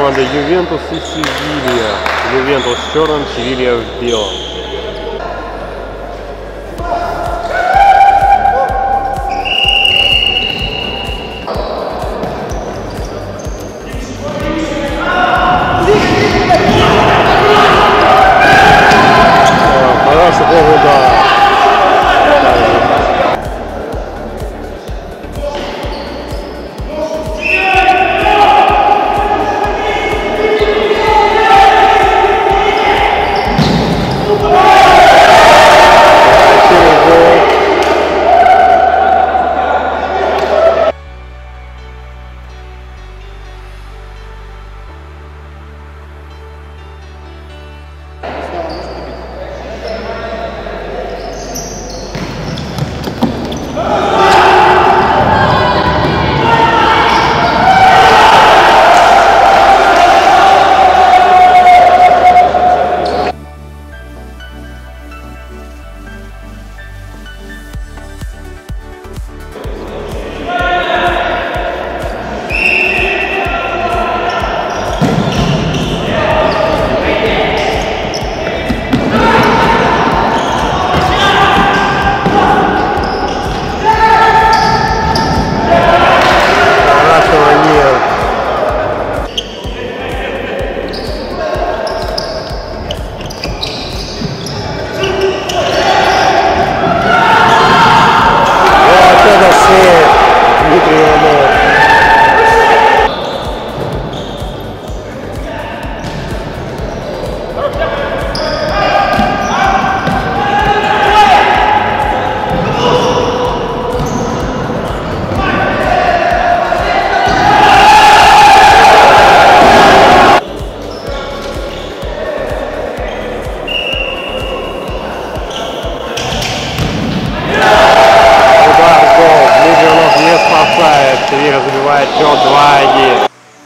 команды Ювентус и Севилья. Ювентус в черном, Севилья в белом. Хороший гол, да. Севилья забивает счет 2-1.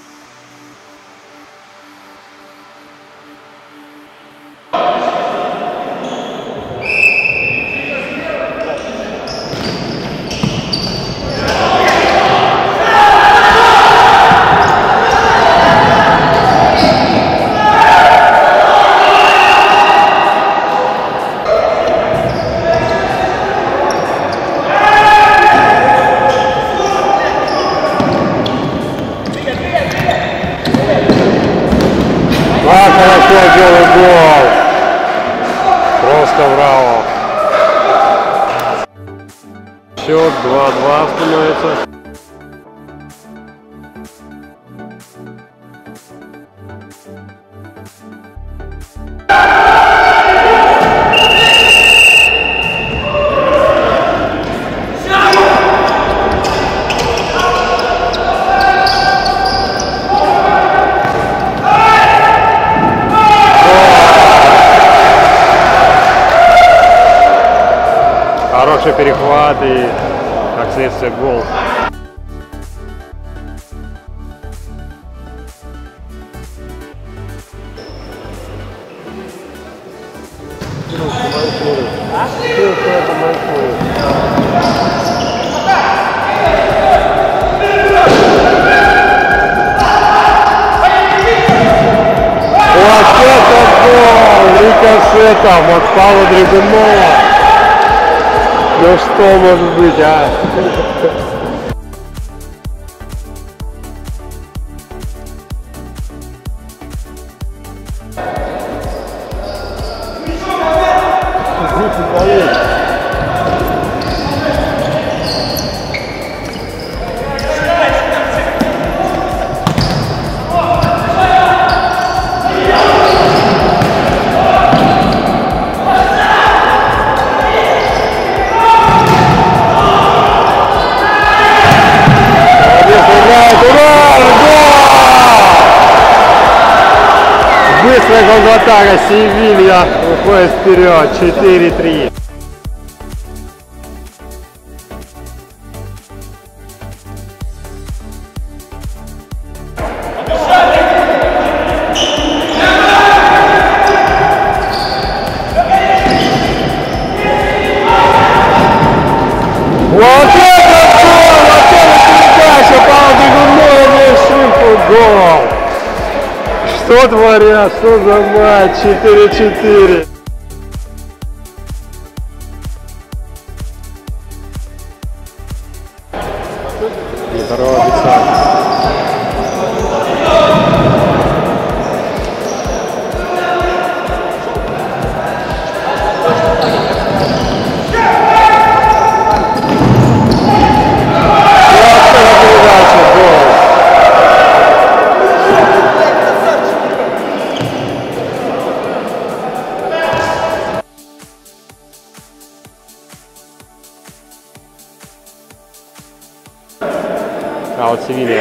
Делай гол! Просто браво! Счет 2-2 становится. Хороший перехват и, как следствие, гол. Вот это гол! Рикошетом от Павла Драгунова. Ну что может быть, а? Быстрая контратака, Севилья уходит вперед, 4-3. Вот это гол! Вот это передача! Павел Драгунов решил гол! Что творят? Что за матч? 4-4. Второго официала. А вот Севилья.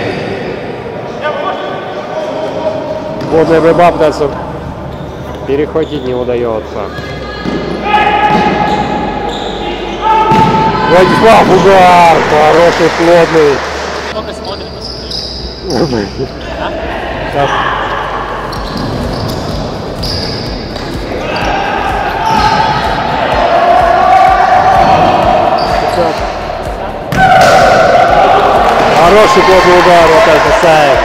Водная борьба пытается перехватить, не удается. Владислав, удар! Хороший, плотный. Сколько смотрит, посмотри. Сейчас. Хороший плотный удар, вот это Саев.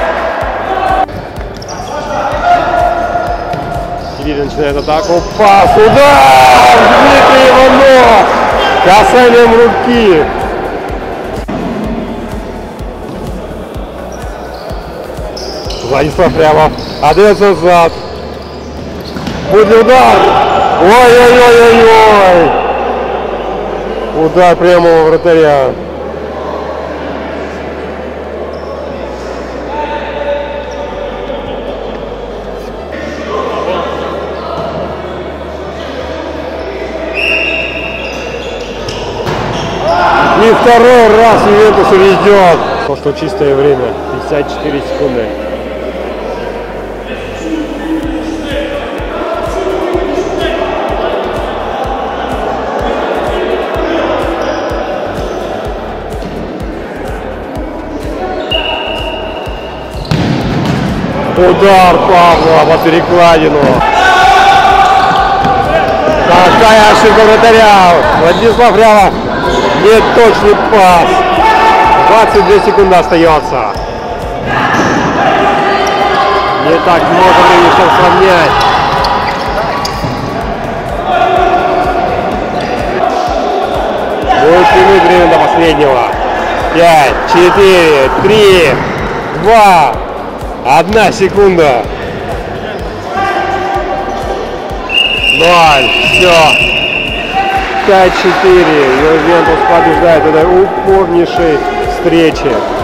Севилья начинает атаку. Пас, удар! Дмитрий Иванов! Касанием руки. Владислав прямо отдается назад. Будет удар. Ой-ой-ой-ой-ой. Удар прямо у вратаря. И второй раз Ювентус ведет. Пошло чистое время. 54 секунды. Удар Павла по перекладину. Какая ошибка вратаря. Владислав прямо неточный пас. 22 секунды остается. Не так много времени, чтобы сравнять. Будет тянуть время до последнего. 5, 4, 3, 2, 1 секунда. 0. Все. 5-4. Ювентус побеждает в этой упорнейшей встрече.